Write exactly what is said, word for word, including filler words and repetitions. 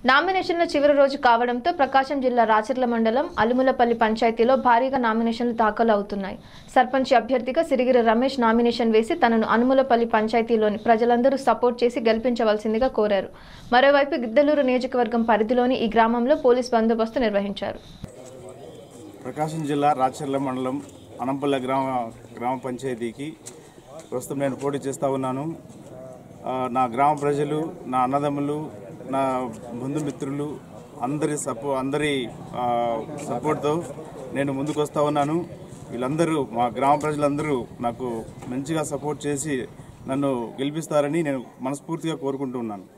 నామినేషన్ల చివరి రోజు కావడంతో ప్రకాశం జిల్లా రాచర్ల మండలం అలుములపల్లి పంచాయతీలో భారీగా నామినేషన్లు దాఖలు అవుతున్నాయి. సర్పంచ్ అభ్యర్థిగా సిరిగిరి రమేష్ నామినేషన్ వేసి తనను అలుములపల్లి పంచాయతీలోని ప్రజలందరూ సపోర్ట్ చేసి గెలిపించవలసిందిగా కోరారు. మరోవైపు గిద్దలూరు నియోజకవర్గం పరిధిలోని ఈ గ్రామంలో పోలీస్ బందోబస్తు నిర్వహించారు. ప్రకాశం జిల్లా రాచర్ల మండలం అనంపల్లి గ్రామ గ్రామ పంచాయతీకి ప్రస్తుతం నేను పోటీ చేస్తూ ఉన్నాను. నా గ్రామ ప్రజలు, నా అన్నదమ్ములు, నా బంధుమిత్రులు అందరి సపో అందరి సపోర్ట్తో నేను ముందుకు వస్తూ ఉన్నాను. వీళ్ళందరూ మా గ్రామ ప్రజలందరూ నాకు మంచిగా సపోర్ట్ చేసి నన్ను గెలిపిస్తారని నేను మనస్ఫూర్తిగా కోరుకుంటూ ఉన్నాను.